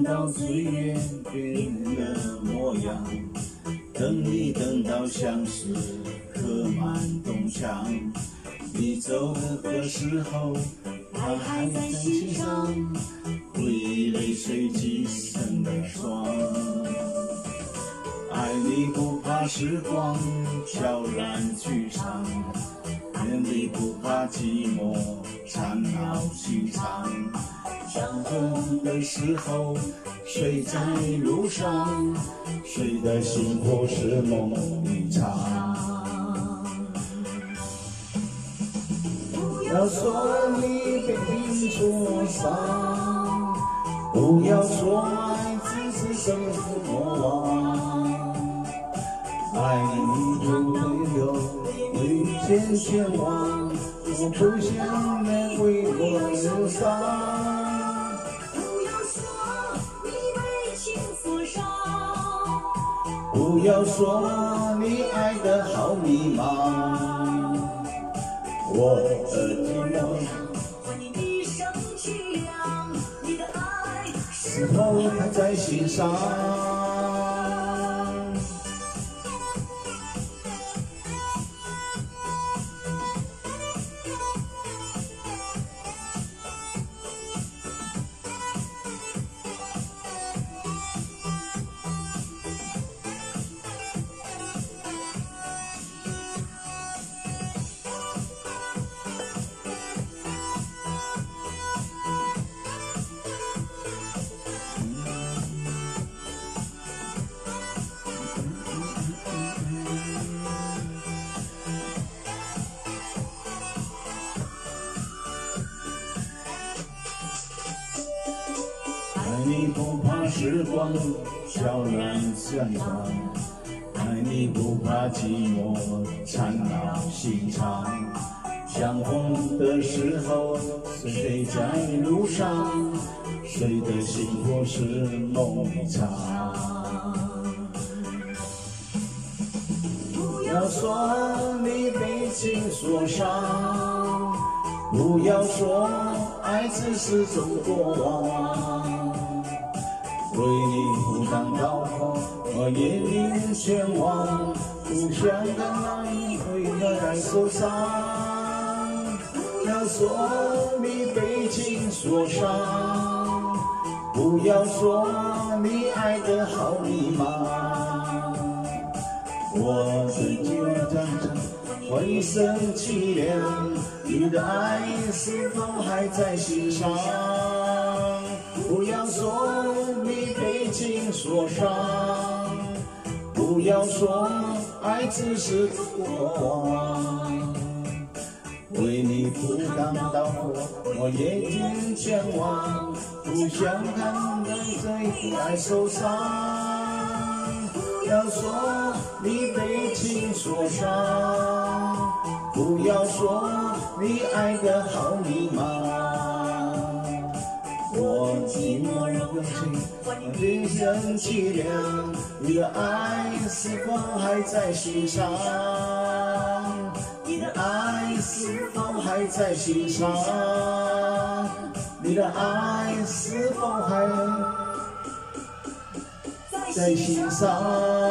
到最远变的模样，等你等到相思河满东墙。你走的时候，他还在心上，回忆泪水积成的霜。爱你不怕时光悄然去长，眼里不怕寂寞缠绕心肠。相逢的时候，谁在路上？谁的心或是梦一场？不要说你被冰灼伤，不要说爱只是生死过往。爱你就会有危险前往，我不想能为我忧伤。不要说你爱的好迷茫，我的寂寞是否还在心上？爱你不怕时光悄然相撞，爱你不怕寂寞缠绕心肠。相逢的时候，谁在路上？谁的心或是梦一场？不要说你被情所伤，不要说爱只是种过往。为你赴汤蹈火，我也宁前往，不想看到你为何还受伤。不要说你被情所伤，不要说你爱得好迷茫。我的寂寞长长，我一生凄凉，你的爱是否还在心上？不要说你被情所伤，不要说爱只是过往。为你赴汤蹈火，我也愿前往，不想看人最爱受伤。不要说你被情所伤，不要说你爱得好迷茫。我寂寞柔情，我一生凄凉，你的爱是否还在心上？你的爱是否还在心上？你的爱是否还在心上？